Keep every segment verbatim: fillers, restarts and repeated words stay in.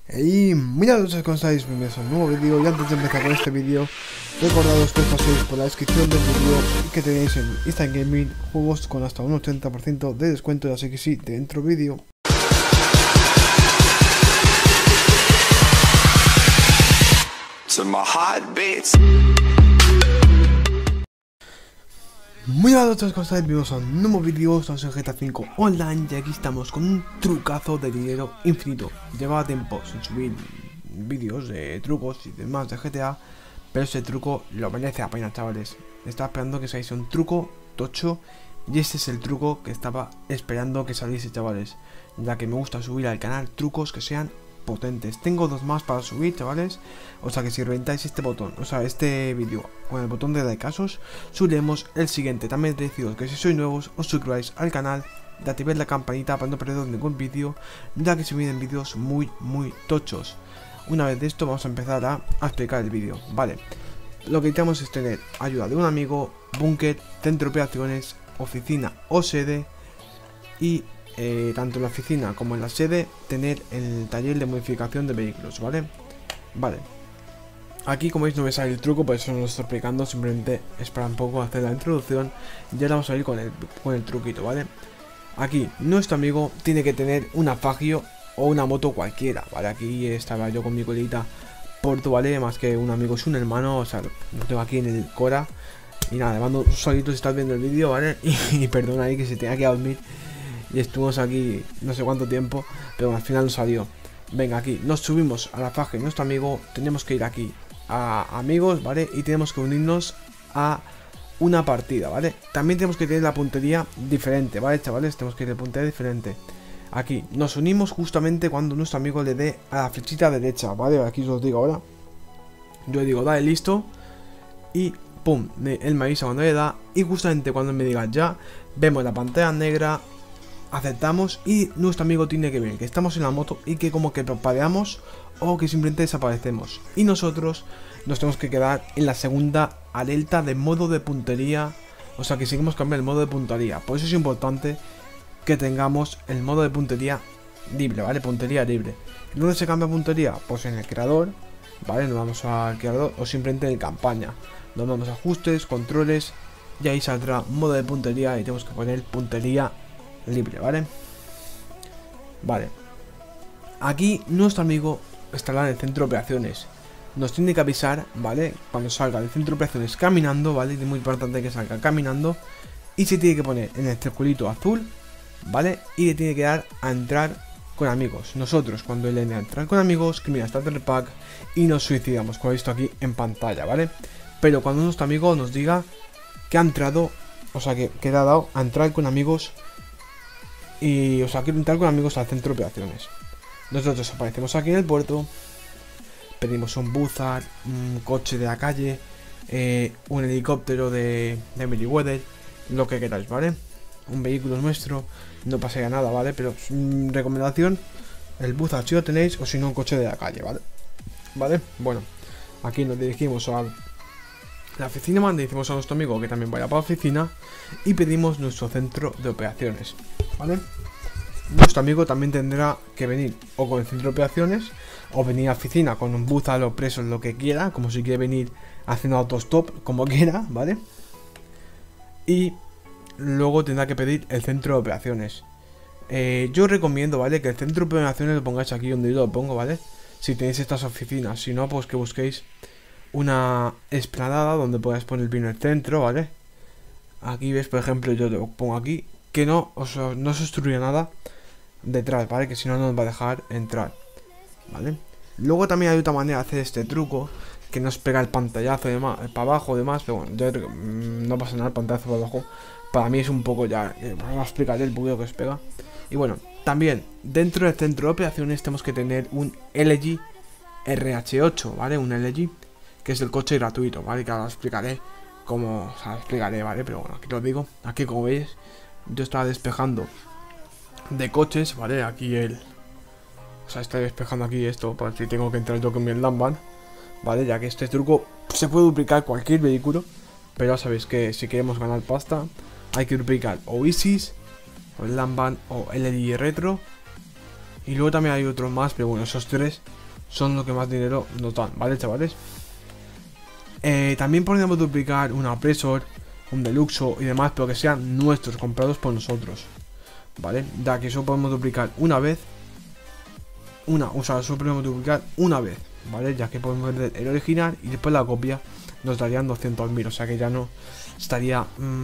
Y muy a todos, ¿cómo estáis? Bienvenidos a un nuevo vídeo. Y antes de empezar con este vídeo, recordados que os paséis por la descripción del vídeo y que tenéis en Instant Gaming juegos con hasta un ochenta por ciento de descuento, así que sí, dentro vídeo. Muy a todos, ¿cómo estáis? Bienvenidos a un nuevo vídeo. Estamos en G T A cinco Online y aquí estamos con un trucazo de dinero infinito. Llevaba tiempo sin subir vídeos de trucos y demás de G T A, pero ese truco lo merece la pena, chavales. Estaba esperando que saliese un truco tocho y este es el truco que estaba esperando que saliese, chavales, ya que me gusta subir al canal trucos que sean potentes. Tengo dos más para subir, chavales, o sea que si reventáis este botón, o sea este vídeo con el botón de likeazos, subiremos el siguiente. También te decido que si sois nuevos os suscribáis al canal y activéis la campanita para no perderos ningún vídeo, ya que se vienen vídeos muy muy tochos. Una vez de esto vamos a empezar a, a explicar el vídeo. Vale, lo que necesitamos es tener ayuda de un amigo, búnker, centro de operaciones, oficina o sede y Eh, tanto en la oficina como en la sede tener el taller de modificación de vehículos, ¿vale? Vale. Aquí, como veis, no me sale el truco, por eso no lo estoy explicando, simplemente espera un poco a hacer la introducción y ahora vamos a ir con el, con el truquito, ¿vale? Aquí, nuestro amigo tiene que tener un afagio o una moto cualquiera, ¿vale? Aquí estaba yo con mi colita Porto, ¿vale? Más que un amigo, es un hermano, o sea, lo tengo aquí en el Cora. Y nada, le mando un solito si estás viendo el vídeo, ¿vale? Y, y perdona ahí que se tenga que dormir. Y estuvimos aquí no sé cuánto tiempo, pero al final nos salió. Venga, aquí nos subimos a la faja de nuestro amigo. Tenemos que ir aquí a amigos, ¿vale? Y tenemos que unirnos a una partida, ¿vale? También tenemos que tener la puntería diferente, ¿vale, chavales? Tenemos que tener puntería diferente. Aquí nos unimos justamente cuando nuestro amigo le dé a la flechita derecha, ¿vale? Aquí os lo digo ahora. Yo le digo, dale, listo. Y pum, él me avisa cuando le da. Y justamente cuando me diga ya, vemos la pantalla negra. Aceptamos y nuestro amigo tiene que ver que estamos en la moto y que como que parpadeamos o que simplemente desaparecemos. Y nosotros nos tenemos que quedar en la segunda alerta de modo de puntería. O sea que seguimos cambiando el modo de puntería. Por eso es importante que tengamos el modo de puntería libre, ¿vale? Puntería libre. ¿Dónde se cambia puntería? Pues en el creador, ¿vale? Nos vamos al creador o simplemente en campaña. Nos vamos a ajustes, controles y ahí saldrá modo de puntería y tenemos que poner puntería libre, ¿vale? Vale. Aquí nuestro amigo estará en el centro de operaciones. Nos tiene que avisar, ¿vale? Cuando salga del centro de operaciones caminando, ¿vale? Es muy importante que salga caminando. Y se tiene que poner en el circulito azul, ¿vale? Y le tiene que dar a entrar con amigos. Nosotros, cuando le den a entrar con amigos, que mira, starter pack y nos suicidamos, como he visto aquí en pantalla, ¿vale? Pero cuando nuestro amigo nos diga que ha entrado, o sea, que, que le ha dado a entrar con amigos. Y, o sea, quiero entrar con amigos al centro de operaciones. Nosotros aparecemos aquí en el puerto. Pedimos un Buzzard, un coche de la calle, eh, un helicóptero de, de Meriwether, lo que queráis, ¿vale? Un vehículo nuestro, no pasaría nada, ¿vale? Pero mm, recomendación, el Buzzard si lo tenéis, o si no un coche de la calle, ¿vale? ¿Vale? Bueno, aquí nos dirigimos a la oficina, man, decimos a nuestro amigo que también vaya para la oficina y pedimos nuestro centro de operaciones, ¿vale? Nuestro amigo también tendrá que venir o con el centro de operaciones o venir a la oficina con un buzal o preso, lo que quiera, como si quiere venir haciendo autostop, como quiera, ¿vale? Y luego tendrá que pedir el centro de operaciones. Eh, yo recomiendo, ¿vale? Que el centro de operaciones lo pongáis aquí donde yo lo pongo, ¿vale? Si tenéis estas oficinas, si no, pues que busquéis una explanada donde podáis poner bien el centro, ¿vale? Aquí ves, por ejemplo, yo lo pongo aquí, que no, o sea, no se obstruya nada detrás, ¿vale? Que si no, no nos va a dejar entrar, ¿vale? Luego también hay otra manera de hacer este truco, que no es pegar el pantallazo de más, para abajo y demás, pero bueno, yo, mmm, no pasa nada el pantallazo para abajo. Para mí es un poco ya, eh, vamos a explicaré el bugueo que os pega. Y bueno, también dentro del centro de operaciones tenemos que tener un L G R H ocho, ¿vale? Un L G, que es el coche gratuito, ¿vale? Que ahora os explicaré cómo, o sea, explicaré, ¿vale? Pero bueno, aquí os digo, aquí como veis, yo estaba despejando de coches, ¿vale? Aquí el... O sea, estoy despejando aquí esto, para si tengo que entrar yo con mi Lamban, ¿vale? Ya que este truco se puede duplicar cualquier vehículo, pero ya sabéis que si queremos ganar pasta, hay que duplicar o Isis, o el Lamban, o L G Retro, Y luego también hay otros más, pero bueno, esos tres son los que más dinero nos dan, ¿vale, chavales? Eh, también podríamos duplicar un Apresor, un Deluxo y demás, pero que sean nuestros, comprados por nosotros, ¿vale? Ya que eso podemos duplicar una vez. Una, o sea, eso podemos duplicar una vez, ¿vale? Ya que podemos vender el original y después la copia nos darían doscientos mil, o sea que ya no estaría...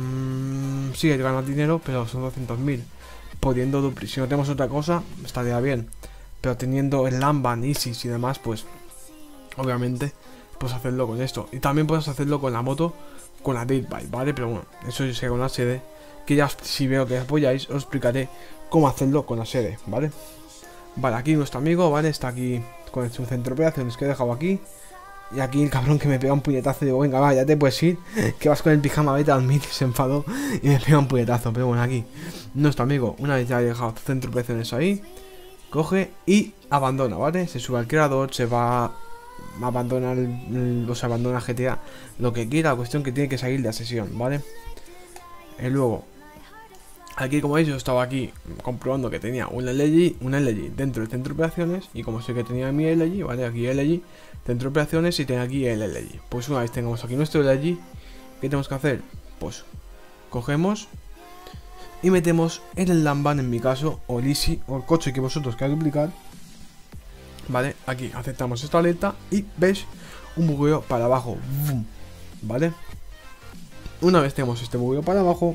Mmm, sí, hay que ganar dinero, pero son doscientos mil. Pudiendo duplicar, si no tenemos otra cosa, estaría bien. Pero teniendo el Lamban, Isis y demás, pues obviamente puedes hacerlo con esto. Y también puedes hacerlo con la moto, con la Dead Bike, ¿vale? Pero bueno, eso yo sé con la sede, que ya si veo que apoyáis, os explicaré cómo hacerlo con la sede, ¿vale? Vale, aquí nuestro amigo, ¿vale? Está aquí con su centro de operaciones que he dejado aquí. Y aquí el cabrón que me pega un puñetazo y digo, venga, va, ya te puedes ir, que vas con el pijama, vete a dormir, y se enfadó y me pega un puñetazo. Pero bueno, aquí nuestro amigo, una vez ya ha dejado su centro de operaciones ahí, coge y abandona, ¿vale? Se sube al creador, se va... Abandona el, el, o sea, abandona G T A, lo que quiera, la cuestión que tiene que salir de la sesión, ¿vale? Y luego, aquí como veis yo estaba aquí comprobando que tenía un L G, un L G dentro del centro de operaciones, y como sé que tenía mi L G, ¿vale? Aquí L G, centro de operaciones, y tengo aquí el L G. Pues una vez tengamos aquí nuestro L G, ¿qué tenemos que hacer? Pues cogemos y metemos en el Lamban, en mi caso, o el Easy, o el coche que vosotros queráis duplicar. Vale, aquí aceptamos esta alerta y veis un bugueo para abajo, ¿vale? Una vez tenemos este bugueo para abajo,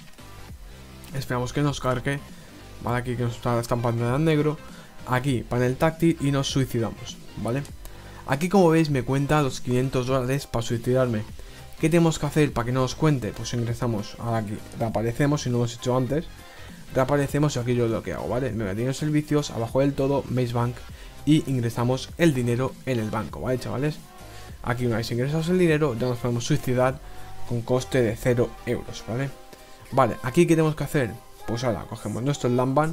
esperamos que nos cargue, ¿vale? Aquí que nos está estampando en negro, aquí panel táctil y nos suicidamos, ¿vale? Aquí como veis me cuenta los quinientos dólares para suicidarme. ¿Qué tenemos que hacer para que no nos cuente? Pues ingresamos aquí, reaparecemos si no lo hemos hecho antes, reaparecemos y aquí yo lo que hago, ¿vale? Me metí en servicios, abajo del todo, Maze Bank, y ingresamos el dinero en el banco, ¿vale, chavales? Aquí una vez ingresamos el dinero ya nos podemos suicidar con coste de cero euros, ¿vale? Vale, aquí ¿qué tenemos que hacer? Pues ahora cogemos nuestro Lamban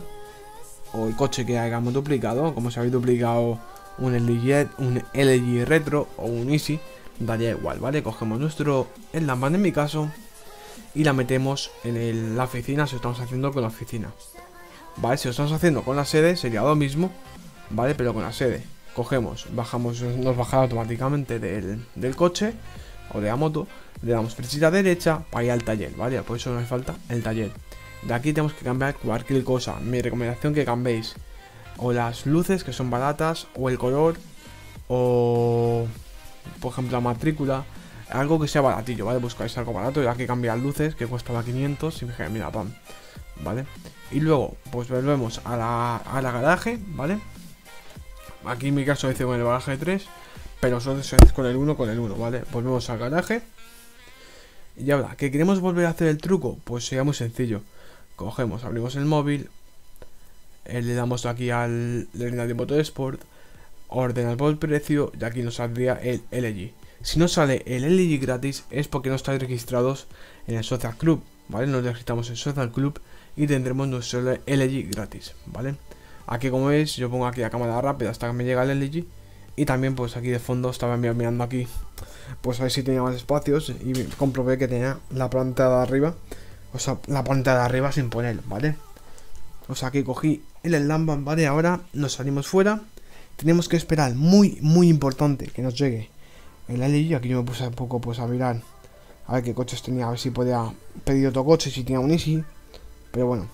o el coche que hayamos duplicado, como si habéis duplicado un L G, un L G Retro o un Easy, daría igual, ¿vale? Cogemos nuestro el Lamban en mi caso y la metemos en el, la oficina, si lo estamos haciendo con la oficina, ¿vale? Si lo estamos haciendo con la sede sería lo mismo, ¿vale? Pero con la sede cogemos, bajamos, nos bajará automáticamente del, del coche o de la moto, le damos flechita derecha para ir al taller, ¿vale? Por eso nos hace falta el taller. De aquí tenemos que cambiar cualquier cosa. Mi recomendación que cambiéis o las luces, que son baratas, o el color, o por ejemplo la matrícula, algo que sea baratillo, ¿vale? Buscáis algo barato y hay que cambiar luces, que cuesta quinientos y me mira, pam, ¿vale? Y luego pues volvemos a la, a la garaje, ¿vale? Aquí en mi caso hice con el garaje tres, pero solo se hace con el uno, con el uno, ¿vale? Volvemos al garaje. Y ahora, ¿que queremos volver a hacer el truco? Pues sería muy sencillo. Cogemos, abrimos el móvil, eh, le damos aquí al de Motorsport, ordenar por el precio y aquí nos saldría el L G. Si no sale el L G gratis es porque no estáis registrados en el Social Club, ¿vale? Nos registramos en el Social Club y tendremos nuestro L G gratis, ¿vale? Aquí como veis yo pongo aquí la cámara rápida hasta que me llega el L G. Y también pues aquí de fondo estaba mirando aquí, pues a ver si tenía más espacios y comprobé que tenía la planta de arriba, o sea, la planta de arriba sin poner, ¿vale? O sea, que cogí el Lamban, ¿vale? Ahora nos salimos fuera, tenemos que esperar, muy, muy importante, que nos llegue el L G. Aquí yo me puse un poco pues a mirar, a ver qué coches tenía, a ver si podía pedir otro coche, si tenía un Easy, pero bueno.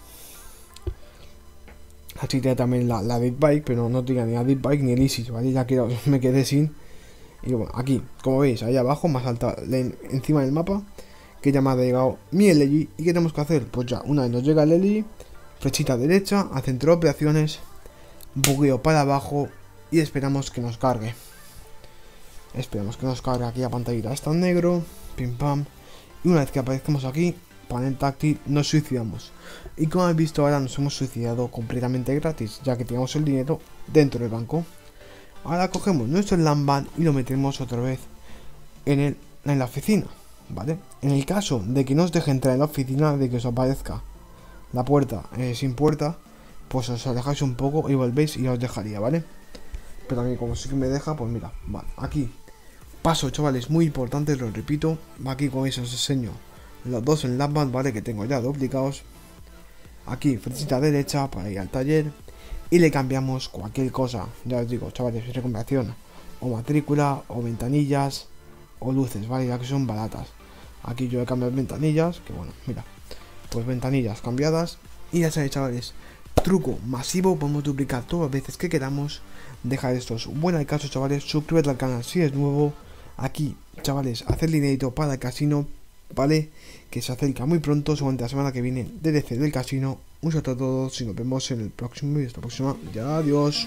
Así tenía también la, la Dead Bike, pero no tenía ni la Dead Bike ni el Easy, ¿vale? Ya que me quedé sin. Y bueno, aquí, como veis, ahí abajo, más alta, encima del mapa, que ya me ha llegado mi L G. ¿Y qué tenemos que hacer? Pues ya, una vez nos llega el L G, flechita derecha, a centro de operaciones, bugueo para abajo y esperamos que nos cargue. Esperamos que nos cargue aquí la pantallita, está en negro, pim pam. Y una vez que aparezcamos aquí, panel táctil, nos suicidamos. Y como habéis visto ahora nos hemos suicidado completamente gratis, ya que teníamos el dinero dentro del banco. Ahora cogemos nuestro Lamban y lo metemos otra vez en, el, en la oficina, ¿vale? En el caso de que no os deje entrar en la oficina, de que os aparezca la puerta eh, sin puerta, pues os alejáis un poco y volvéis y os dejaría, ¿vale? Pero a mí como sí que me deja, pues mira, vale, aquí paso, chavales, muy importante, lo repito. Aquí como veis os enseño los dos en Lamban, ¿vale? Que tengo ya duplicados. Aquí, flechita derecha para ir al taller. y le cambiamos cualquier cosa. Ya os digo, chavales, recomendación, o matrícula, o ventanillas, o luces, ¿vale? Ya que son baratas. Aquí yo he cambiado ventanillas, que bueno, mira, pues ventanillas cambiadas. Y ya sabéis, chavales, truco masivo, podemos duplicar todas las veces que queramos. Dejar estos buen al caso, chavales, suscríbete al canal si es nuevo. Aquí, chavales, hacer dinero para el casino, ¿vale? Que se acerca muy pronto, seguramente la semana que viene, D L C del casino. Un saludo a todos y nos vemos en el próximo vídeo. Hasta la próxima, ya, adiós.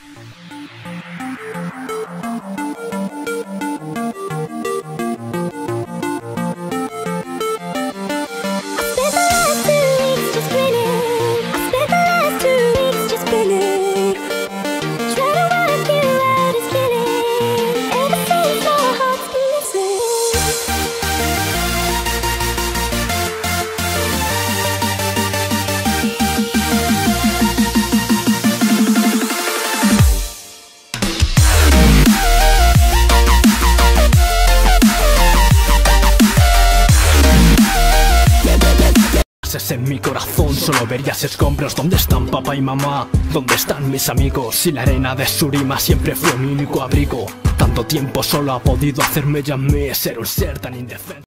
En mi corazón solo verías escombros. ¿Dónde están papá y mamá? ¿Dónde están mis amigos? Si la arena de Surima siempre fue mi único abrigo. Tanto tiempo solo ha podido hacerme ya a mí ser un ser tan indefenso.